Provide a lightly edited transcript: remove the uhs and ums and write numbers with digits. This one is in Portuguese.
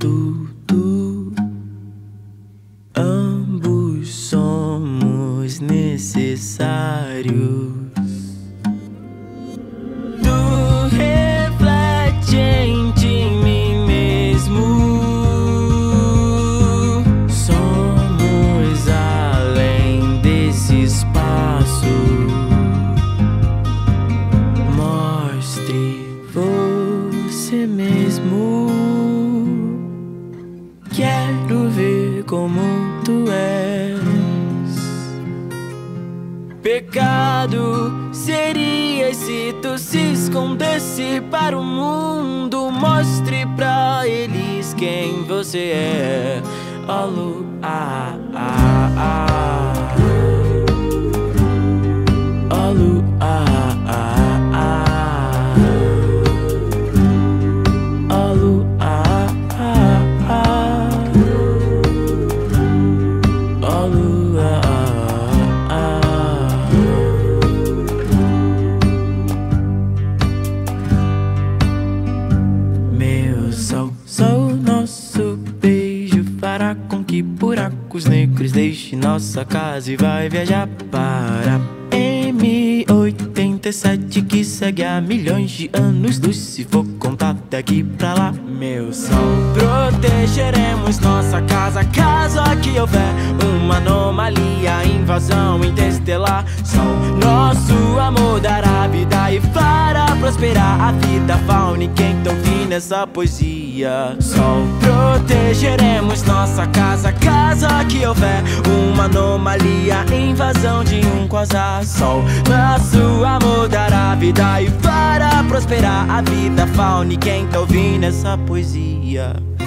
tudo. Ambos somos necessários. Tu reflete em mim mesmo. Somos além desse espaço. Mostre você mesmo. Quero ver como tu és. Pecado seria se tu se escondesse para o mundo. Mostre pra eles quem você é. Olu, Olu, Olu, meu sol, sou nosso beijo fará com que buracos negros deixe nossa casa e vai viajar para M87 que segue há milhões de anos-luz. Se for contar daqui pra lá, meu sol, protegeremos nossa casa caso aqui houver uma anomalia, invasão interestelar. Sol, nosso amor dará vida e fará prosperar a vida, fauna e quem tá ouvindo essa poesia. Sol, protegeremos nossa casa caso aqui houver uma anomalia, invasão de um quasar. Sol, nosso amor dará vida e fará prosperar a vida, fauna e quem tá ouvindo essa poesia.